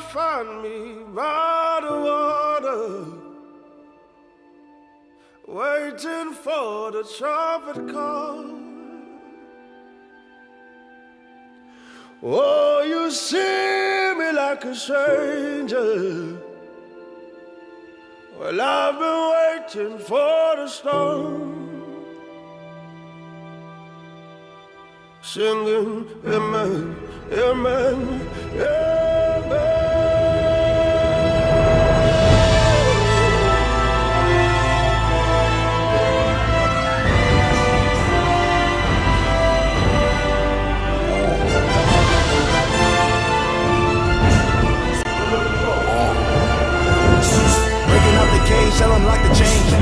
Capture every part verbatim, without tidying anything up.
find me by the water, waiting for the trumpet call. Oh, you see me like a stranger. Well, I've been waiting for the storm, singing amen, amen, amen. Tell them like the change.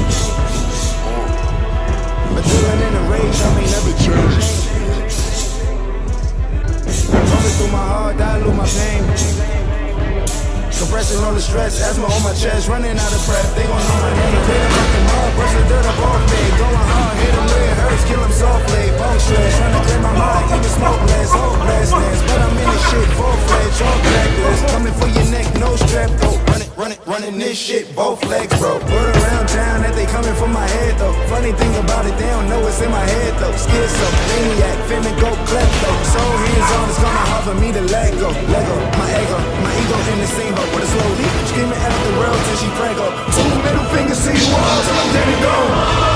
Adrenaline in the rage, I may never change. Coming through my heart, dilute my pain. Compressing all the stress, asthma on my chest, running out of breath. They gon' know my name. Clear them like the mud, brush the dirt up off me. Going hard, hit them where it hurts, kill them softly. Bone stress, trying to clear my mind, even smoke less, hopelessness. But I'm in this shit, full-fledged, all reckless. Coming for your neck, no strap, though. Running, running this shit, both legs, bro. Word around town that they coming for my head, though. Funny thing about it, they don't know it's in my head, though. Schizo, maniac, finna go klepto. So hands on, it's gonna hard for me to let go. Lego, my ego, my ego in the same boat with a slowly screaming at the world till she preggo. Two middle fingers to you all till I'm dead and gone.